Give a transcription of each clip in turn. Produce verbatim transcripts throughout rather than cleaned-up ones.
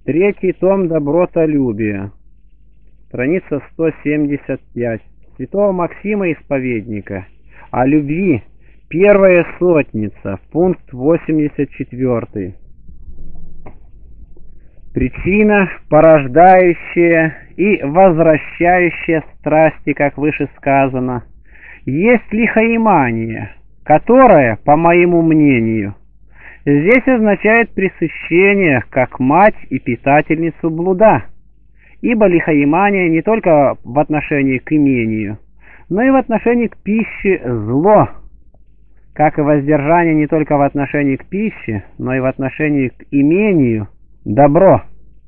Третий том «Добротолюбие», страница сто семьдесят пять, святого Максима Исповедника, о любви, первая сотница, пункт восемьдесят четыре. Причина, порождающая и возвращающая страсти, как выше сказано, есть лихоимание, которое, по моему мнению, здесь означает пресыщение, как мать и питательницу блуда, ибо лихоимание не только в отношении к имению, но и в отношении к пище зло, как и воздержание не только в отношении к пище, но и в отношении к имению добро.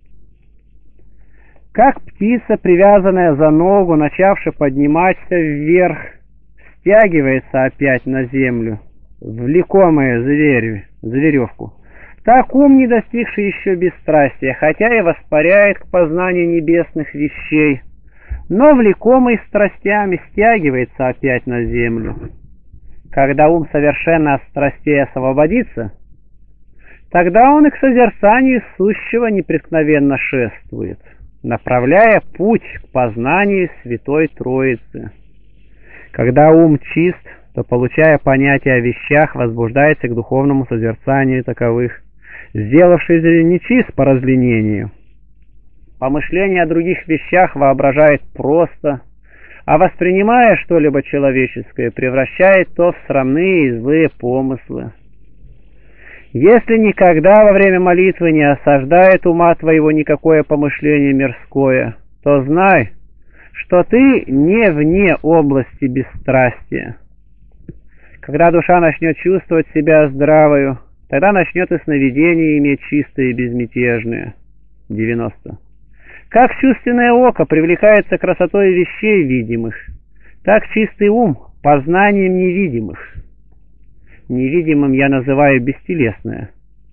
Как птица, привязанная за ногу, начавши подниматься вверх, стягивается опять на землю, влекомая зверю, за веревку, так ум, не достигший еще бесстрастия, хотя и воспаряет к познанию небесных вещей, но влекомый страстями стягивается опять на землю. Когда ум совершенно от страстей освободится, тогда он и к созерцанию сущего непреткновенно шествует, направляя путь к познанию Святой Троицы. Когда ум чист, то, получая понятие о вещах, возбуждается к духовному созерцанию таковых, сделавшись нечист по разленению. Помышление о других вещах воображает просто, а воспринимая что-либо человеческое, превращает то в срамные и злые помыслы. Если никогда во время молитвы не осаждает ума твоего никакое помышление мирское, то знай, что ты не вне области бесстрастия. Когда душа начнет чувствовать себя здравою, тогда начнет и сновидение иметь чистое и безмятежное. девяносто. Как чувственное око привлекается красотой вещей видимых, так чистый ум познанием невидимых. Невидимым я называю бестелесное.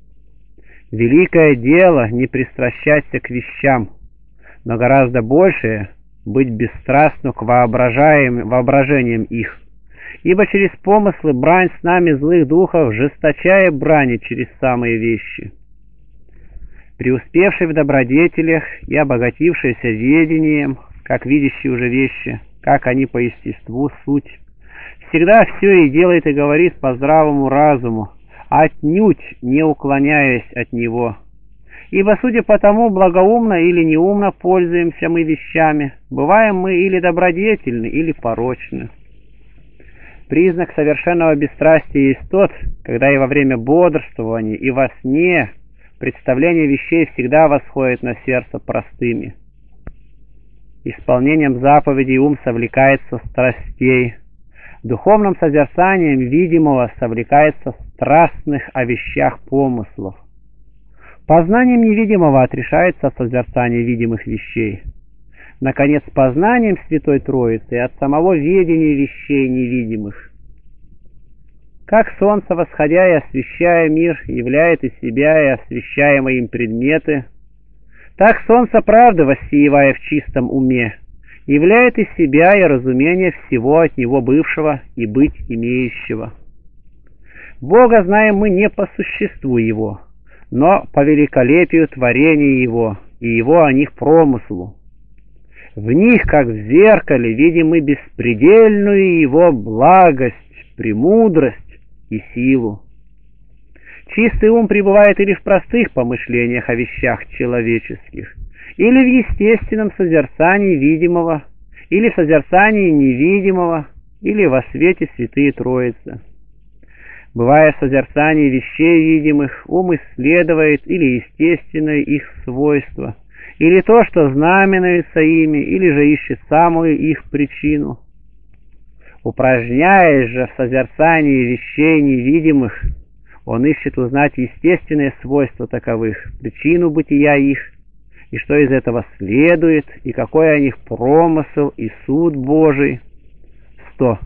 Великое дело не пристращаться к вещам, но гораздо большее быть бесстрастным к воображениям их, ибо через помыслы брань с нами злых духов жесточая брани через самые вещи. Преуспевший в добродетелях и обогатившийся ведением, как видящие уже вещи, как они по естеству суть, всегда все и делает и говорит по здравому разуму, отнюдь не уклоняясь от него. Ибо, судя по тому, благоумно или неумно пользуемся мы вещами, бываем мы или добродетельны, или порочны. Признак совершенного бесстрастия есть тот, когда и во время бодрствования, и во сне представление вещей всегда восходит на сердце простыми. Исполнением заповедей ум совлекается страстей, духовным созерцанием видимого совлекается страстных о вещах помыслов. Познанием невидимого отрешается от созерцания видимых вещей. Наконец, познанием Святой Троицы и от самого ведения вещей невидимых. Как солнце, восходя и освещая мир, являет из себя и освещаемые им предметы, так солнце правды, воссиевая в чистом уме, являет из себя и разумение всего от него бывшего и быть имеющего. Бога знаем мы не по существу Его, но по великолепию творения Его и Его о них промыслу. В них, как в зеркале, видим мы беспредельную Его благость, премудрость и силу. Чистый ум пребывает или в простых помышлениях о вещах человеческих, или в естественном созерцании видимого, или в созерцании невидимого, или во свете Святые Троицы. Бывая в созерцании вещей видимых, ум исследует или естественное их свойство, или то, что знаменуется ими, или же ищет самую их причину. Упражняясь же в созерцании вещей невидимых, он ищет узнать естественные свойства таковых, причину бытия их, и что из этого следует, и какой о них промысел и суд Божий. сто.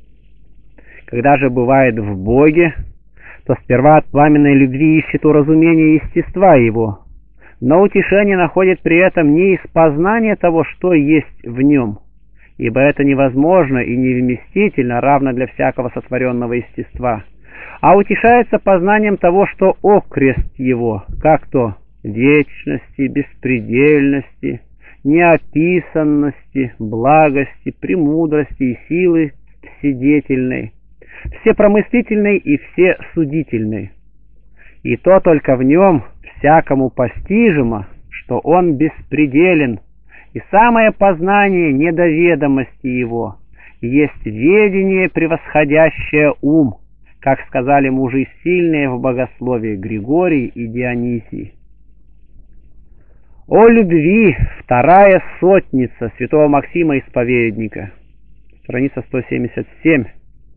Когда же бывает в Боге, то сперва от пламенной любви ищет уразумение естества Его, но утешение находит при этом не из познания того, что есть в нем, ибо это невозможно и невместительно, равно для всякого сотворенного естества, а утешается познанием того, что окрест его, как то вечности, беспредельности, неописанности, благости, премудрости и силы вседетельной, всепромыслительной и всесудительной. И то только в нем всякому постижимо, что он беспределен, и самое познание недоведомости его есть ведение, превосходящее ум, как сказали мужи сильные в богословии Григорий и Дионисий. О любви, вторая сотница святого Максима Исповедника, страница сто семьдесят семь.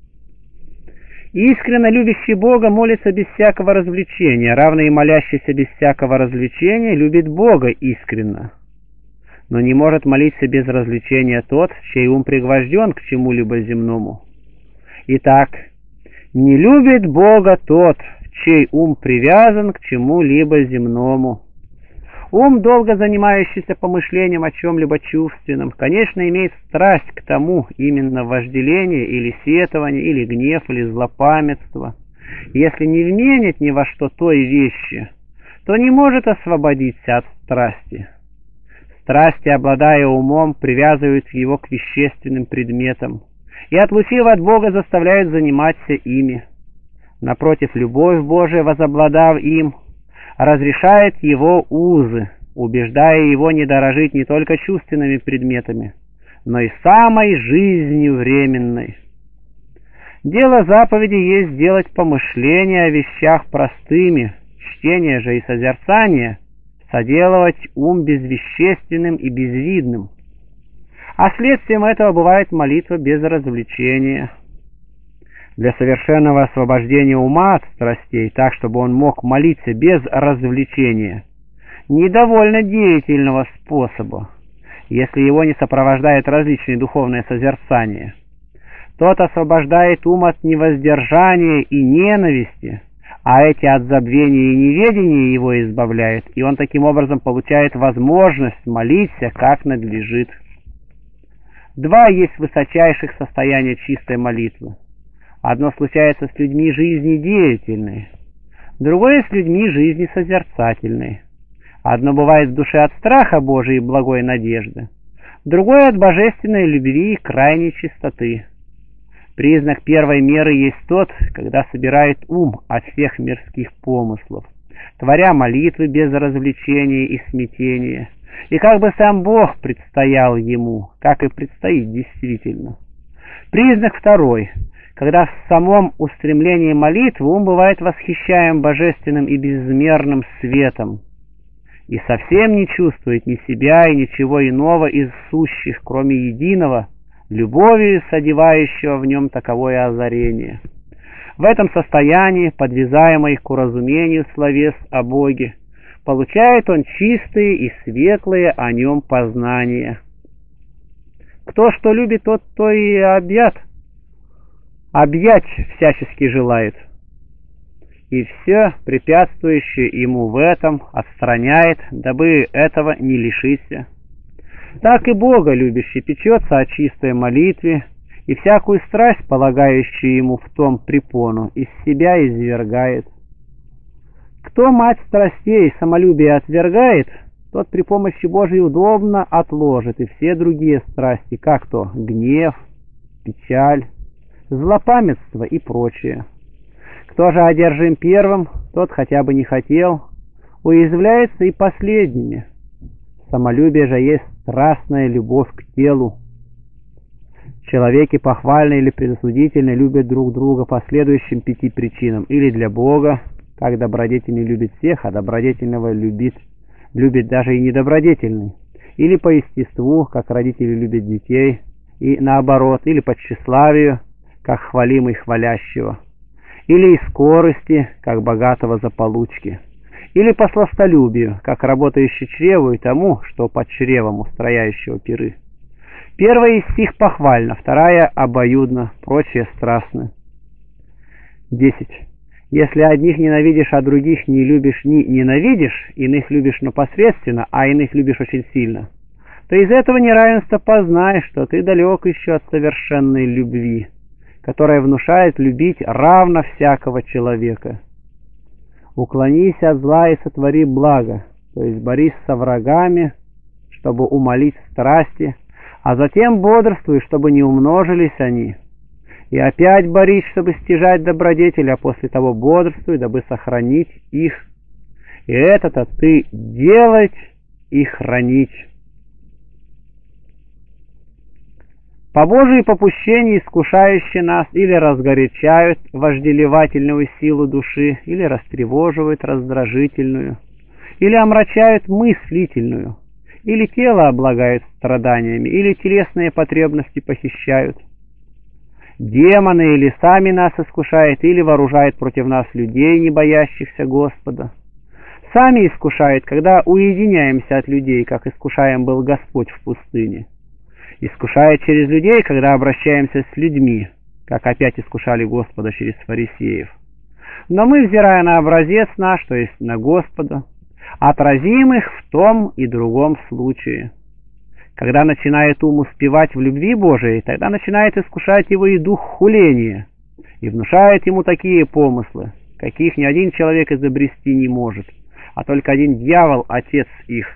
Искренно любящий Бога молится без всякого развлечения, равно и молящийся без всякого развлечения любит Бога искренно. Но не может молиться без развлечения тот, чей ум пригвожден к чему-либо земному. Итак, не любит Бога тот, чей ум привязан к чему-либо земному. Ум, долго занимающийся помышлением о чем-либо чувственном, конечно, имеет страсть к тому, именно вожделение или сетование, или гнев, или злопамятство. Если не вменит ни во что той вещи, то не может освободиться от страсти. Страсти, обладая умом, привязывают его к вещественным предметам и, отлучив от Бога, заставляют заниматься ими. Напротив, любовь Божия, возобладав им, разрешает его узы, убеждая его не дорожить не только чувственными предметами, но и самой жизнью временной. Дело заповеди есть сделать помышления о вещах простыми, чтение же и созерцание соделывать ум безвещественным и безвидным. А следствием этого бывает молитва без развлечения. Для совершенного освобождения ума от страстей, так, чтобы он мог молиться без развлечения, недовольно деятельного способа, если его не сопровождает различные духовные созерцания. Тот освобождает ум от невоздержания и ненависти, а эти от забвения и неведения его избавляют, и он таким образом получает возможность молиться, как надлежит. Два есть высочайших состояния чистой молитвы. Одно случается с людьми жизнедеятельной, другое с людьми жизнесозерцательной. Одно бывает в душе от страха Божией и благой надежды, другое от божественной любви и крайней чистоты. Признак первой меры есть тот, когда собирает ум от всех мирских помыслов, творя молитвы без развлечения и смятения, и как бы сам Бог предстоял ему, как и предстоит действительно. Признак второй, когда в самом устремлении молитвы ум бывает восхищаем божественным и безмерным светом, и совсем не чувствует ни себя и ничего иного из сущих, кроме единого, любовью содевающего в нем таковое озарение. В этом состоянии, подвязаемый к уразумению словес о Боге, получает он чистые и светлые о нем познания. Кто что любит, тот то и объят, объять всячески желает, и все препятствующее ему в этом отстраняет, дабы этого не лишиться. Так и Бога любящий печется о чистой молитве, и всякую страсть, полагающую ему в том препону, из себя извергает. Кто мать страстей и самолюбия отвергает, тот при помощи Божией удобно отложит и все другие страсти, как то гнев, печаль, злопамятство и прочее. Кто же одержим первым, тот хотя бы не хотел, уязвляется и последними. Самолюбие же есть страстная любовь к телу. Человеки похвально или предосудительно любят друг друга по следующим пяти причинам: или для Бога, как добродетельный любит всех, а добродетельного любит, любит даже и недобродетельный, или по естеству, как родители любят детей, и наоборот, или по тщеславию, как хвалимый хвалящего, или из скорости, как богатого за получки, или по сластолюбию, как работающий чреву и тому, что под чревом устрояющего пиры. Первая из сих похвально, вторая обоюдно, прочее страстно. десять. Если одних ненавидишь, а других не любишь, ни ненавидишь, иных любишь, но посредственно, а иных любишь очень сильно, то из этого неравенства познаешь, что ты далек еще от совершенной любви, которая внушает любить равно всякого человека. Уклонись от зла и сотвори благо, то есть борись со врагами, чтобы умолить страсти, а затем бодрствуй, чтобы не умножились они. И опять борись, чтобы стяжать добродетель, а после того бодрствуй, дабы сохранить их. И это-то ты делать и хранить. По Божьей попущении искушающие нас или разгорячают вожделевательную силу души, или растревоживают раздражительную, или омрачают мыслительную, или тело облагают страданиями, или телесные потребности похищают. Демоны или сами нас искушают, или вооружают против нас людей, не боящихся Господа. Сами искушают, когда уединяемся от людей, как искушаем был Господь в пустыне. Искушает через людей, когда обращаемся с людьми, как опять искушали Господа через фарисеев. Но мы, взирая на образец наш, то есть на Господа, отразим их в том и другом случае. Когда начинает ум успевать в любви Божией, тогда начинает искушать его и дух хуления, и внушает ему такие помыслы, каких ни один человек изобрести не может, а только один дьявол, отец их.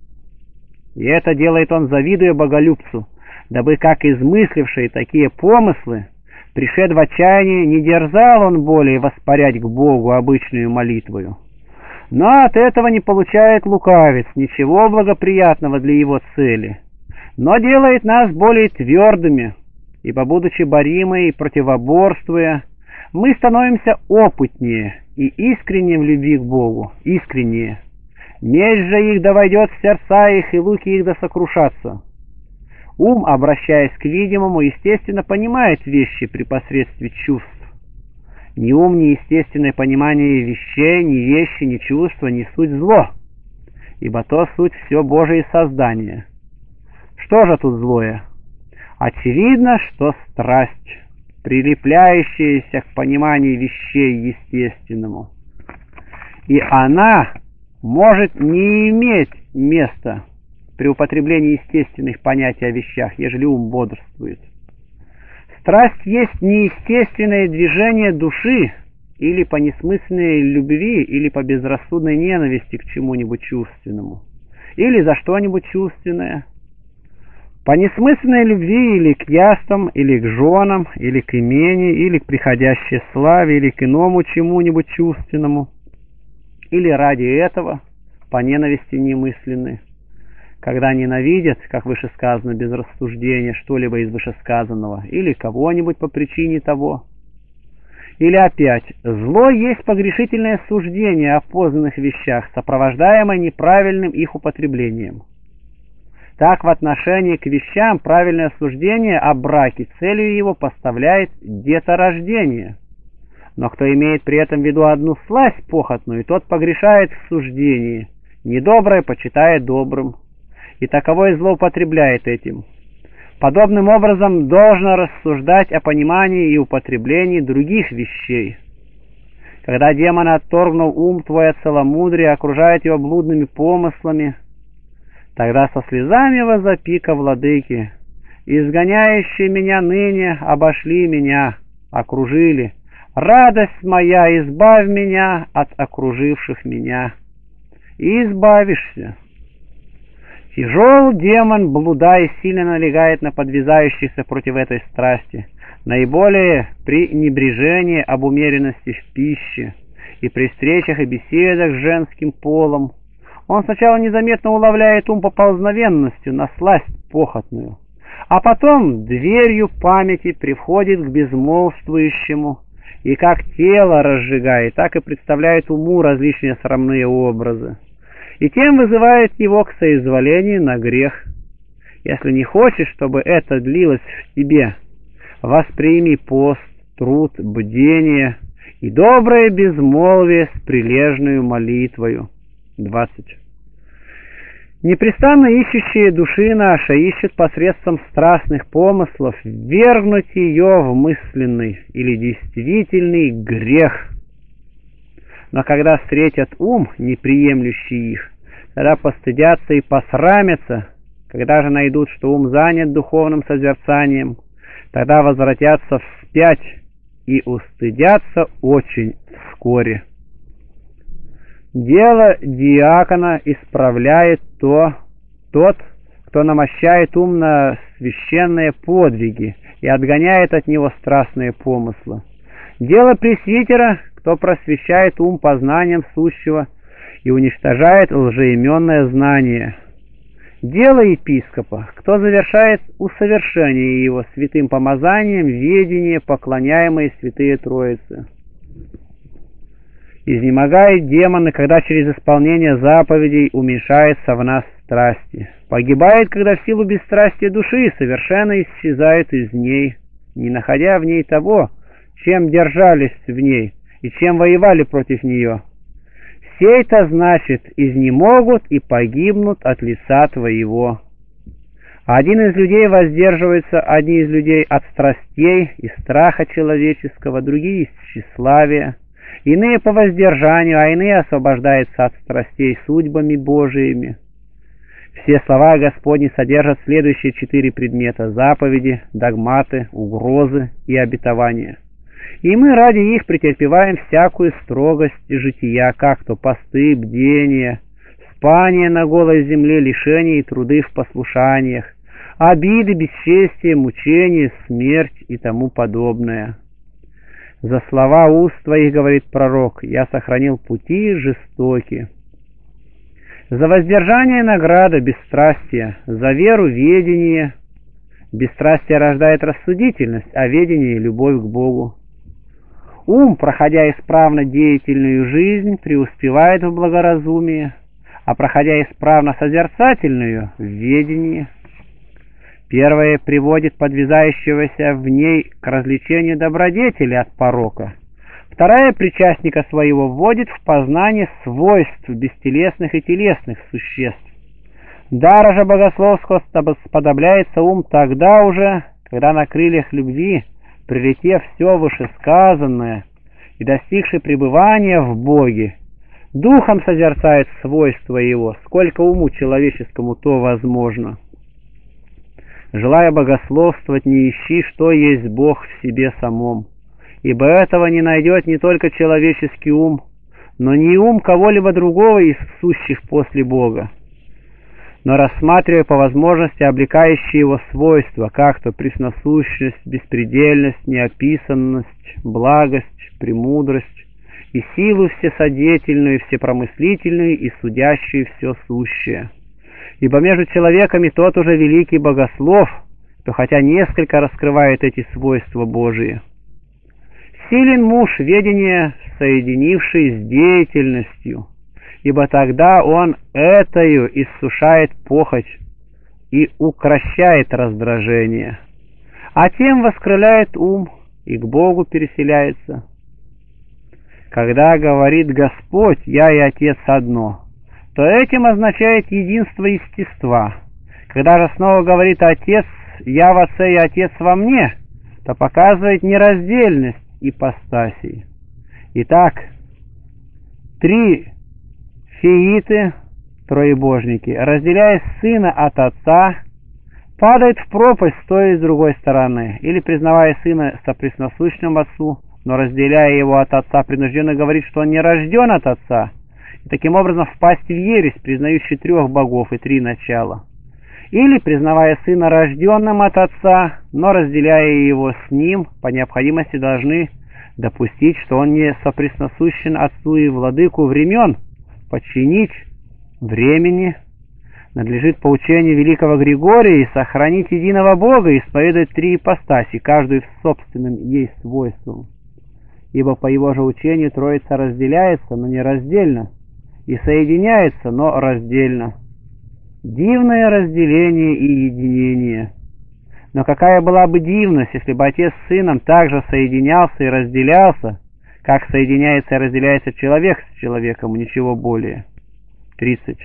И это делает он, завидуя боголюбцу, дабы, как измысливший такие помыслы, пришед в отчаяние, не дерзал он более воспарять к Богу обычную молитвою. Но от этого не получает лукавец ничего благоприятного для его цели, но делает нас более твердыми, ибо, будучи боримы и противоборствуя, мы становимся опытнее и искреннее в любви к Богу, искреннее. Меч же их да войдет в сердца их, и луки их да сокрушатся. Ум, обращаясь к видимому, естественно понимает вещи при посредстве чувств. Ни ум, ни естественное понимание вещей, ни вещи, ни чувства, ни суть зло, ибо то суть все Божие создание. Что же тут злое? Очевидно, что страсть, прилепляющаяся к пониманию вещей естественному. И она может не иметь места при употреблении естественных понятий о вещах, ежели ум бодрствует. Страсть есть неестественное движение души или по несмысленной любви, или по безрассудной ненависти к чему-нибудь чувственному, или за что-нибудь чувственное. По несмысленной любви или к яствам, или к женам, или к имени, или к приходящей славе, или к иному чему-нибудь чувственному, или ради этого по ненависти немысленной, когда ненавидят, как выше сказано, без рассуждения что-либо из вышесказанного, или кого-нибудь по причине того. Или опять, зло есть погрешительное суждение о познанных вещах, сопровождаемое неправильным их употреблением. Так в отношении к вещам правильное суждение о браке целью его поставляет деторождение. Но кто имеет при этом в виду одну сласть похотную, тот погрешает в суждении, недоброе почитает добрым, и таковой злоупотребляет этим. Подобным образом должно рассуждать о понимании и употреблении других вещей. Когда демон, отторгнул ум твой от целомудрия, окружает его блудными помыслами, тогда со слезами возопи ко владыке: изгоняющие меня ныне обошли меня, окружили. Радость моя, избавь меня от окруживших меня. И избавишься. Тяжел демон, блудая, сильно налегает на подвязающихся против этой страсти, наиболее при небрежении об умеренности в пище и при встречах и беседах с женским полом. Он сначала незаметно уловляет ум поползновенностью на сласть похотную, а потом дверью памяти приходит к безмолвствующему, и как тело разжигает, так и представляет уму различные срамные образы, и тем вызывает его к соизволению на грех. Если не хочешь, чтобы это длилось в тебе, восприми пост, труд, бдение и доброе безмолвие с прилежную молитвою. двадцать. Непрестанно ищущие души наши ищут посредством страстных помыслов ввергнуть ее в мысленный или действительный грех. Но когда встретят ум, не приемлющий их, тогда постыдятся и посрамятся. Когда же найдут, что ум занят духовным созерцанием, тогда возвратятся вспять и устыдятся очень вскоре. Дело диакона исправляет то, тот, кто намощает ум на священные подвиги и отгоняет от него страстные помыслы. Дело пресвитера, кто просвещает ум познанием сущего и уничтожает лжеименное знание. Дело епископа, кто завершает усовершение его святым помазанием ведение, поклоняемые святые Троицы. Изнемогают демоны, когда через исполнение заповедей уменьшается в нас страсти. Погибает, когда в силу бесстрастия души совершенно исчезают из ней, не находя в ней того, чем держались в ней и чем воевали против нее. Сей-то значит, изнемогут и погибнут от лица твоего. Один из людей воздерживается, одни из людей от страстей и страха человеческого, другие из тщеславия, иные по воздержанию, а иные освобождаются от страстей судьбами Божиими. Все слова Господни содержат следующие четыре предмета: заповеди, догматы, угрозы и обетования. И мы ради их претерпеваем всякую строгость жития, как то посты, бдения, спание на голой земле, лишения и труды в послушаниях, обиды, бесчестие, мучения, смерть и тому подобное. За слова уст твоих, говорит пророк, я сохранил пути жестокие. За воздержание награда, бесстрастие, за веру ведение. Бесстрастие рождает рассудительность, а ведение — любовь к Богу. Ум, проходя исправно деятельную жизнь, преуспевает в благоразумии, а проходя исправно созерцательную — в ведении. Первое приводит подвязающегося в ней к развлечению добродетели от порока. Вторая причастника своего вводит в познание свойств бестелесных и телесных существ. Дара же богословского сподобляется ум тогда уже, когда на крыльях любви, прилетев все вышесказанное и достигший пребывания в Боге, духом созерцает свойства его, сколько уму человеческому то возможно. Желая богословствовать, не ищи, что есть Бог в себе самом, ибо этого не найдет не только человеческий ум, но не ум кого-либо другого из сущих после Бога, но рассматривая по возможности облекающие его свойства, как то пресносущность, беспредельность, неописанность, благость, премудрость и силу всесодетельную, всепромыслительную и судящую все сущее. Ибо между человеками тот уже великий богослов, кто хотя несколько раскрывает эти свойства Божии. Силен муж ведения, соединивший с деятельностью, ибо тогда он этою иссушает похоть и укрощает раздражение, а тем воскрыляет ум и к Богу переселяется. Когда говорит Господь «Я и Отец одно», то этим означает единство естества. Когда же снова говорит Отец «Я в Отце и Отец во мне», то показывает нераздельность ипостасей. Итак, три фииты, троебожники, разделяя Сына от Отца, падают в пропасть с той и с другой стороны, или, признавая Сына сопресносущным Отцу, но разделяя его от Отца, принужденно говорит, что он не рожден от Отца, и таким образом впасть в ересь, признающий трех богов и три начала. Или, признавая Сына рожденным от Отца, но разделяя его с Ним, по необходимости должны допустить, что он не сопресносущен Отцу и Владыку времен, подчинить времени. Надлежит по учению великого Григория сохранить единого Бога и исповедовать три ипостаси, каждую в собственном ей свойством. Ибо по его же учению Троица разделяется, но не раздельно, и соединяется, но раздельно. Дивное разделение и единение. Но какая была бы дивность, если бы Отец с Сыном также соединялся и разделялся, как соединяется и разделяется человек с человеком, ничего более. тридцать.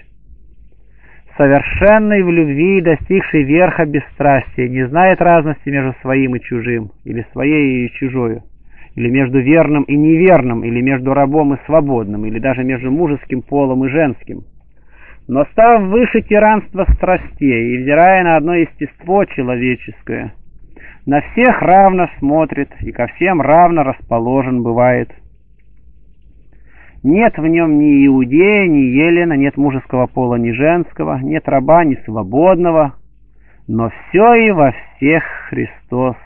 Совершенный в любви, достигший верха бесстрастия, не знает разности между своим и чужим, или своей и чужою, или между верным и неверным, или между рабом и свободным, или даже между мужеским полом и женским. Но став выше тиранства страстей и взирая на одно естество человеческое, на всех равно смотрит и ко всем равно расположен бывает. Нет в нем ни иудея, ни елена, нет мужеского пола, ни женского, нет раба, ни свободного, но все и во всех Христос.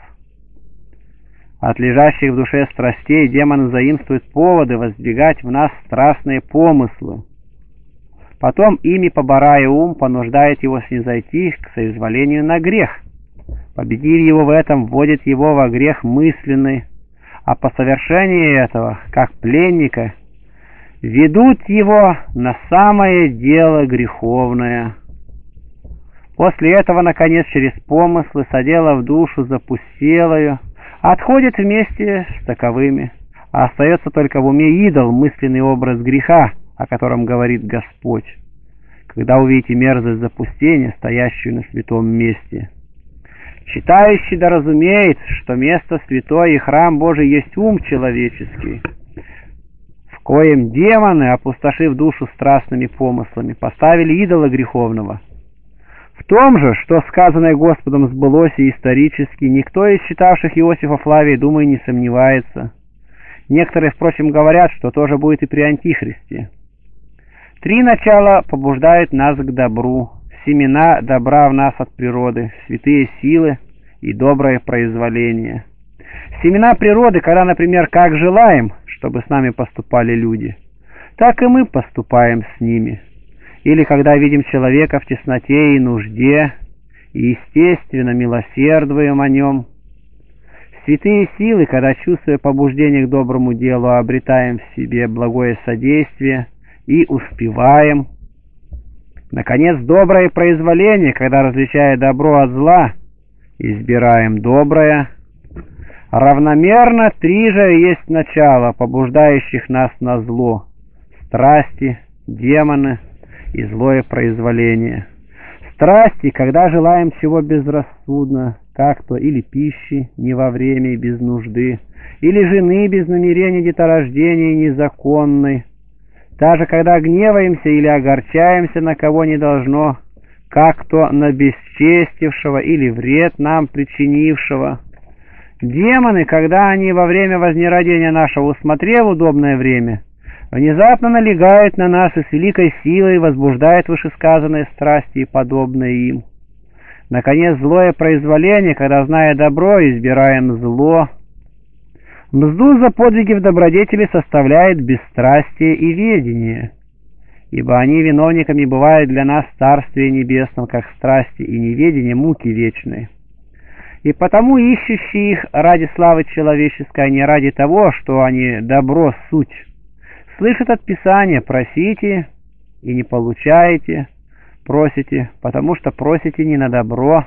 От лежащих в душе страстей демоны заимствуют поводы воздвигать в нас страстные помыслы. Потом, ими поборая ум, понуждает его снизойти к соизволению на грех. Победив его в этом, вводит его во грех мысленный, а по совершении этого, как пленника, ведут его на самое дело греховное. После этого, наконец, через помыслы, соделав душу запустелою, отходит вместе с таковыми, а остается только в уме идол, мысленный образ греха, о котором говорит Господь, когда увидите мерзость запустения, стоящую на святом месте. Читающий да разумеет, что место святое и храм Божий есть ум человеческий, в коем демоны, опустошив душу страстными помыслами, поставили идола греховного. В том же, что сказанное Господом сбылось и исторически, никто из читавших Иосифа Флавия, думаю, не сомневается. Некоторые, впрочем, говорят, что тоже будет и при Антихристе. Три начала побуждают нас к добру: семена добра в нас от природы, святые силы и доброе произволение. Семена природы, когда, например, как желаем, чтобы с нами поступали люди, так и мы поступаем с ними. Или когда видим человека в тесноте и нужде, и, естественно, милосердуем о нем. Святые силы, когда, чувствуя побуждение к доброму делу, обретаем в себе благое содействие и успеваем. Наконец, доброе произволение, когда, различая добро от зла, избираем доброе. Равномерно три же есть начало, побуждающих нас на зло: страсти, демоны и злое произволение. Страсти, когда желаем чего безрассудно, как то или пищи не во время и без нужды, или жены без намерения деторождения незаконной, даже когда гневаемся или огорчаемся на кого не должно, как то на бесчестившего или вред нам причинившего. Демоны, когда они во время вознеродения нашего, усмотрев удобное время, внезапно налегают на нас и с великой силой возбуждают вышесказанные страсти и подобные им. Наконец, злое произволение, когда, зная добро, избираем зло. Мзду за подвиги в добродетели составляет бесстрастие и ведение, ибо они виновниками бывают для нас в Царстве Небесном, как страсти и неведение муки вечной. И потому ищущие их ради славы человеческой, а не ради того, что они добро суть, слышат от Писания: просите и не получаете, просите, потому что просите не на добро.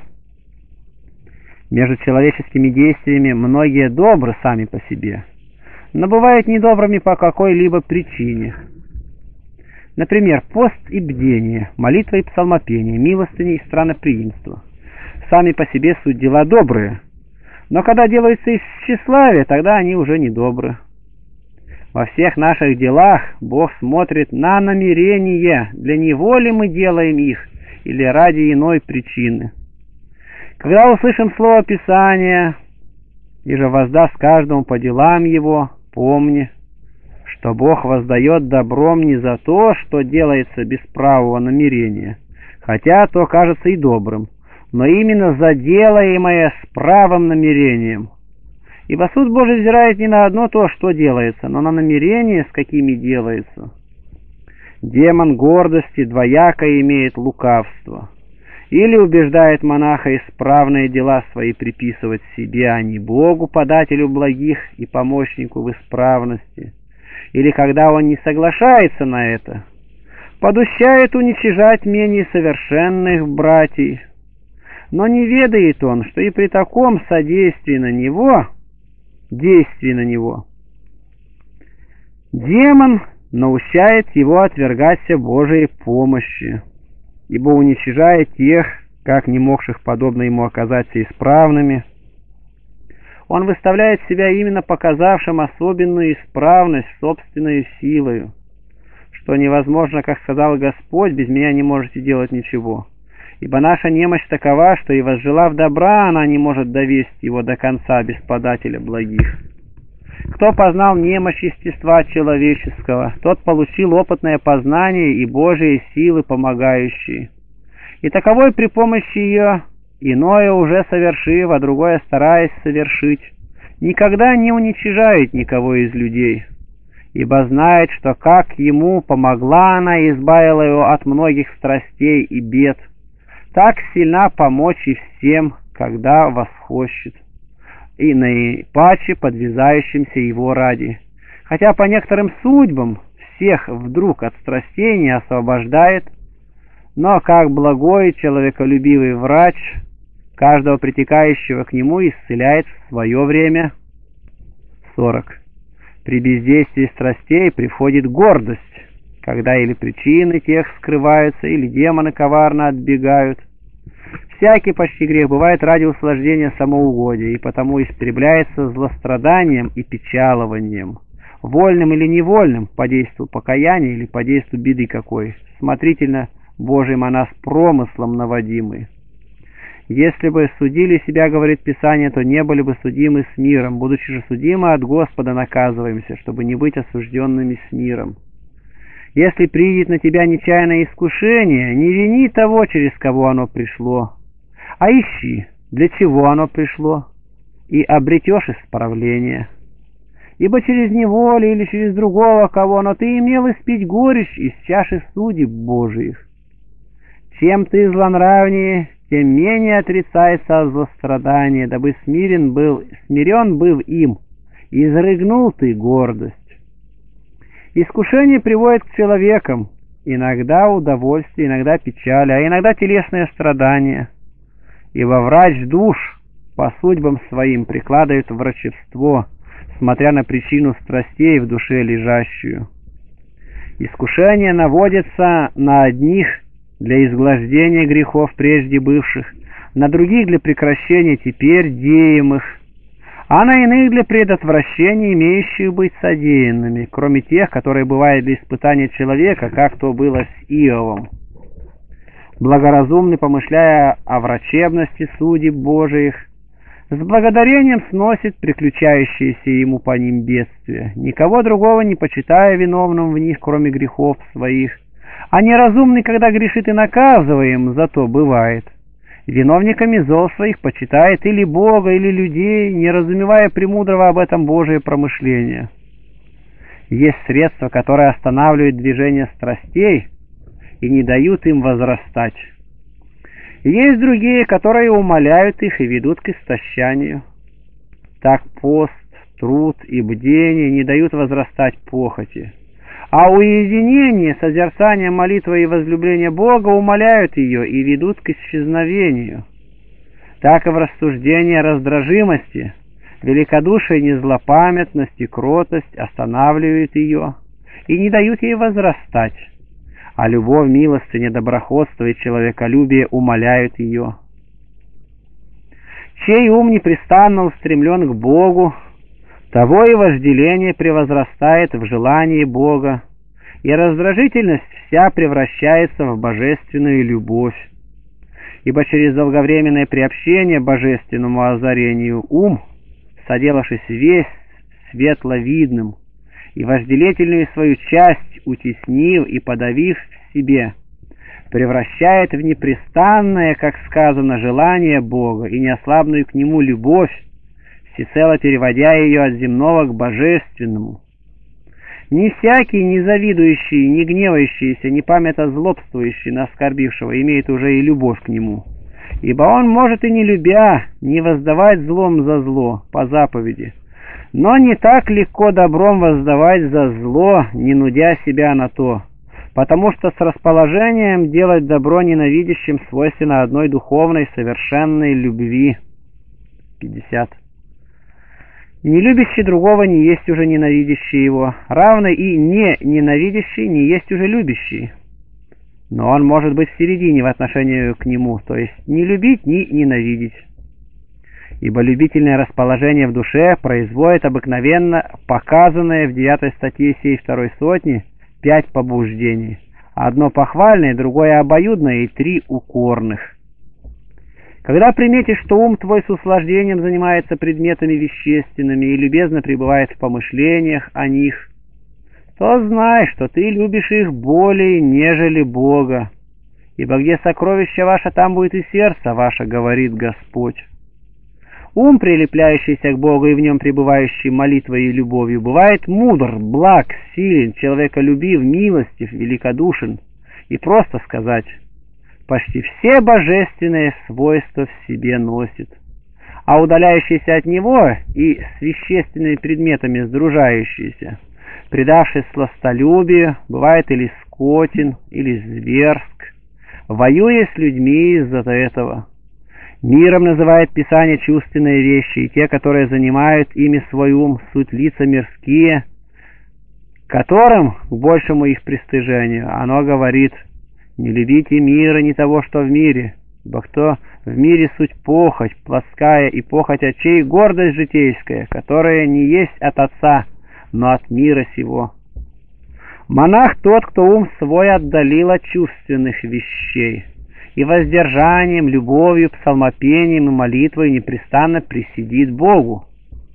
Между человеческими действиями многие добры сами по себе, но бывают недобрыми по какой-либо причине. Например, пост и бдение, молитва и псалмопение, милостыня и странноприимство. Сами по себе суть дела добрые, но когда делаются из тщеславия, тогда они уже недобры. Во всех наших делах Бог смотрит на намерения, для Него ли мы делаем их, или ради иной причины. Когда услышим слово Писания, и же воздаст каждому по делам его, помни, что Бог воздает добром не за то, что делается без правого намерения, хотя то кажется и добрым, но именно за делаемое с правым намерением. Ибо суд Божий взирает не на одно то, что делается, но на намерения, с какими делается. Демон гордости двояко имеет лукавство. Или убеждает монаха исправные дела свои приписывать себе, а не Богу, подателю благих и помощнику в исправности. Или, когда он не соглашается на это, подущает уничижать менее совершенных братьев. Но не ведает он, что и при таком содействии на него, действии на него, демон наущает его отвергаться Божией помощи, ибо уничижая тех, как не могших подобно ему оказаться исправными, он выставляет себя именно показавшим особенную исправность собственной силою, что невозможно, как сказал Господь: без меня не можете делать ничего. Ибо наша немощь такова, что и возжелав добра, она не может довести его до конца без подателя благих. Кто познал немощь естества человеческого, тот получил опытное познание и Божие силы помогающие. И таковой при помощи ее, иное уже совершив, а другое стараясь совершить, никогда не уничижает никого из людей, ибо знает, что как ему помогла она и избавила его от многих страстей и бед, так сильна помочь и всем, когда восхочет, и наипаче подвязающимся его ради. Хотя по некоторым судьбам всех вдруг от страстей не освобождает, но как благой человеколюбивый врач каждого притекающего к нему исцеляет в свое время. сорок. При бездействии страстей приходит гордость, когда или причины тех скрываются, или демоны коварно отбегают. Всякий почти грех бывает ради услаждения самоугодия, и потому истребляется злостраданием и печалованием, вольным или невольным, по действию покаяния или по действию беды какой, смотрительно Божьим о нас промыслом наводимый. Если бы судили себя, говорит Писание, то не были бы судимы с миром, будучи же судимы от Господа наказываемся, чтобы не быть осужденными с миром. Если придет на тебя нечаянное искушение, не вини того, через кого оно пришло, а ищи, для чего оно пришло, и обретешь исправление. Ибо через неволю или через другого кого, но ты имел испить горечь из чаши судеб Божиих. Чем ты злонравнее, тем менее отрицается злострадание, дабы смирен был, смирен был им, и изрыгнул ты гордость. Искушение приводит к человекам, иногда удовольствие, иногда печаль, а иногда телесное страдание. Ибо врач душ по судьбам своим прикладывает врачевство, смотря на причину страстей в душе лежащую. Искушение наводится на одних для изглаждения грехов прежде бывших, на других для прекращения теперь деемых, а на иных для предотвращения имеющих быть содеянными, кроме тех, которые бывают для испытания человека, как то было с Иовом. Благоразумный, помышляя о врачебности судеб Божиих, с благодарением сносит приключающиеся ему по ним бедствия, никого другого не почитая виновным в них, кроме грехов своих. А неразумный, когда грешит и наказываем, зато бывает. Виновниками зол своих почитает или Бога, или людей, не разумевая премудрого об этом Божие промышление. Есть средства, которые останавливают движение страстей и не дают им возрастать. Есть другие, которые умаляют их и ведут к истощанию. Так пост, труд и бдение не дают возрастать похоти. А уединение, созерцание, молитва и возлюбление Бога умаляют ее и ведут к исчезновению. Так и в рассуждении раздражимости, великодушие, незлопамятность и кротость останавливают ее и не дают ей возрастать, а любовь, милостыня, доброходство и человеколюбие умаляют ее. Чей ум непрестанно устремлен к Богу, того и вожделение превозрастает в желании Бога, и раздражительность вся превращается в божественную любовь. Ибо через долговременное приобщение божественному озарению ум, соделавшись весь светловидным, и вожделительную свою часть утеснив и подавив в себе, превращает в непрестанное, как сказано, желание Бога и неослабную к Нему любовь, всецело переводя ее от земного к божественному. Не всякий, не завидующий, не гневающийся, не памято злобствующий на оскорбившего имеет уже и любовь к нему, ибо он может и не любя, не воздавать злом за зло по заповеди, но не так легко добром воздавать за зло, не нудя себя на то, потому что с расположением делать добро ненавидящим свойственно одной духовной совершенной любви. пятьдесят. Не любящий другого не есть уже ненавидящий его, равно и не ненавидящий не есть уже любящий. Но он может быть в середине в отношении к нему, то есть не любить, ни ненавидеть. Ибо любительное расположение в душе производит обыкновенно показанное в девятой статье сей второй сотни пять побуждений, одно похвальное, другое обоюдное и три укорных. Когда приметишь, что ум твой с услаждением занимается предметами вещественными и любезно пребывает в помышлениях о них, то знай, что ты любишь их более, нежели Бога, ибо где сокровище ваше, там будет и сердце ваше, говорит Господь. Ум, прилепляющийся к Богу и в нем пребывающий молитвой и любовью, бывает мудр, благ, силен, человеколюбив, милостив, великодушен и, просто сказать, почти все божественные свойства в себе носит. А удаляющийся от него и с вещественными предметами сдружающийся, предавшись сластолюбию, бывает или скотен, или зверск, воюя с людьми из-за этого. Миром называет Писание чувственные вещи, и те, которые занимают ими свой ум, суть лица мирские, которым, к большему их пристыжению, оно говорит: «Не любите мира, ни того, что в мире, ибо кто в мире суть похоть, плоская и похоть очей, гордость житейская, которая не есть от Отца, но от мира сего». Монах тот, кто ум свой отдалил от чувственных вещей, и воздержанием, любовью, псалмопением и молитвой непрестанно присидит Богу.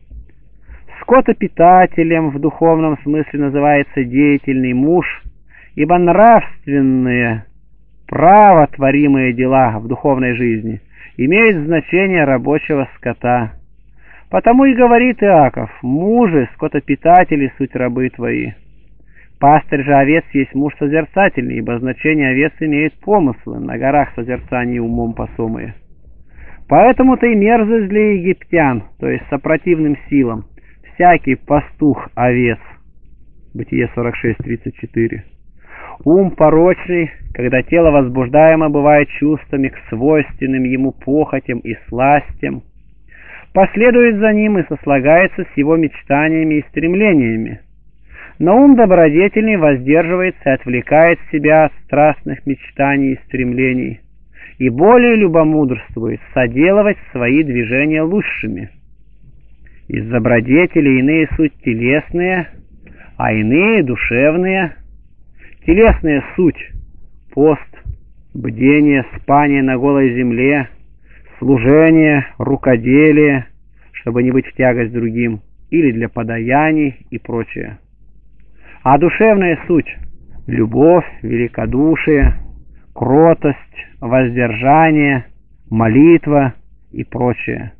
Скотопитателем в духовном смысле называется деятельный муж, ибо нравственные, правотворимые дела в духовной жизни имеют значение рабочего скота. Потому и говорит Иаков: «Мужи, скотопитатели, суть рабы твои». Пастырь же овец есть муж созерцательный, ибо значение овец имеет помыслы, на горах созерцания умом посомые. Поэтому-то и мерзость для египтян, то есть сопротивным силам, всякий пастух овец. Бытие сорок шесть тридцать четыре. Ум порочный, когда тело возбуждаемо бывает чувствами к свойственным ему похотям и сластям, последует за ним и сослагается с его мечтаниями и стремлениями. Но ум добродетельный воздерживается и отвлекает себя от страстных мечтаний и стремлений, и более любомудрствует соделывать свои движения лучшими. Из добродетели иные суть телесные, а иные душевные. Телесная суть — пост, бдение, спание на голой земле, служение, рукоделие, чтобы не быть в тягость другим, или для подаяний и прочее. А душевная суть — любовь, великодушие, кротость, воздержание, молитва и прочее.